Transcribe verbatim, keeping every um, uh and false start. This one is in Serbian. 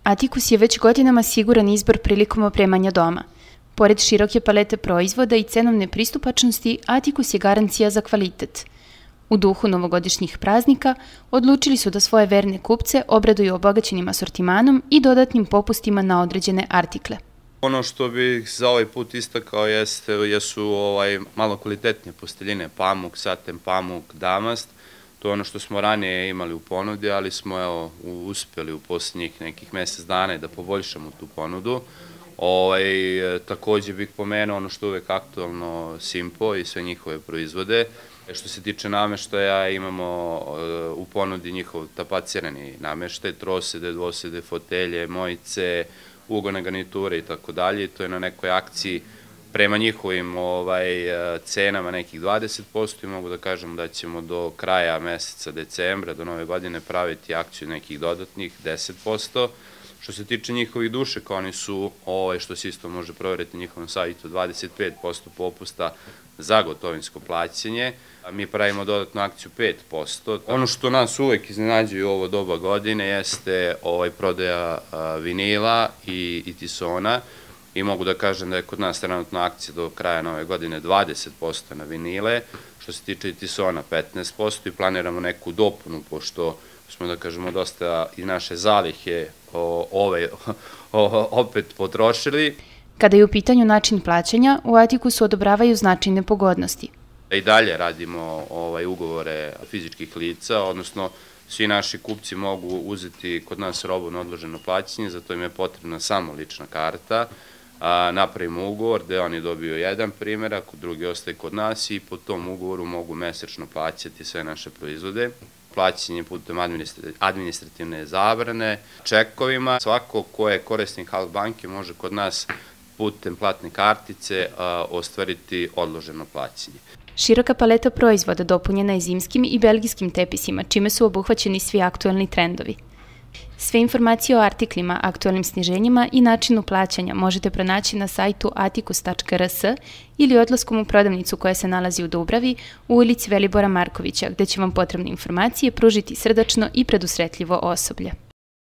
Atticus je već godinama siguran izbor prilikom opremanja doma. Pored široke palete proizvoda i cenovne pristupačnosti, Atticus je garancija za kvalitet. U duhu novogodišnjih praznika odlučili su da svoje verne kupce obraduju obogaćenim asortimanom i dodatnim popustima na određene artikle. Ono što bih za ovaj put istakao jeste, jesu ovaj, malo kvalitetnije posteljine, pamuk, saten pamuk, damast. To je ono što smo ranije imali u ponudi, ali smo evo, uspjeli u posljednjih nekih mjesec dana da poboljšamo tu ponudu. Ovaj, također bih pomenuo ono što je uvek aktualno Simpo i sve njihove proizvode. Što se tiče nameštaja, imamo u ponudi njihov tapacirani nameštaj, trosede, dvosede, fotelje, mojice, ugone garniture i tako dalje. To je na nekoj akciji prema njihovim ovaj, cenama nekih dvadeset posto i mogu da kažem da ćemo do kraja meseca decembra, do nove godine, praviti akciju nekih dodatnih deset posto. Što se tiče njihovih dušeka, oni su, ovaj, što se isto može provjeriti na njihovom sajtu, dvadeset pet posto popusta za gotovinsko plaćanje. Mi pravimo dodatnu akciju pet posto. Ono što nas uvek iznenađuje u ovo doba godine jeste ovaj, prodaja a, vinila i, i tisona. I mogu da kažem da je kod nas trenutna akcija do kraja nove godine dvadeset posto na vinile, što se tiče i tisona petnaest posto i planiramo neku dopunu, pošto smo, da kažemo, dosta i naše zalihe o, ove, o, opet potrošili. Kada je u pitanju način plaćanja, u Atticusu odobravaju značajne pogodnosti. I dalje radimo ovaj, ugovore fizičkih lica, odnosno svi naši kupci mogu uzeti kod nas robu na odloženo plaćanje, zato im je potrebna samo lična karta. A, napravimo ugovor gde oni dobiju jedan primjerak, drugi ostaje kod nas i po tom ugovoru mogu mesečno plaćati sve naše proizvode. Plaćanje putem administrativne zabrane, čekovima. Svako ko je korisnik Halk banke može kod nas putem platne kartice a, ostvariti odloženo plaćanje. Široka paleta proizvoda dopunjena je zimskim i belgijskim tepisima, čime su obuhvaćeni svi aktuelni trendovi. Sve informacije o artiklima, aktuelnim sniženjima i načinu plaćanja možete pronaći na sajtu atticus tačka r s ili odlaskom u prodavnicu koja se nalazi u Dubravi u ulici Velibora Markovića, gde će vam potrebne informacije pružiti srdačno i predusretljivo osoblje.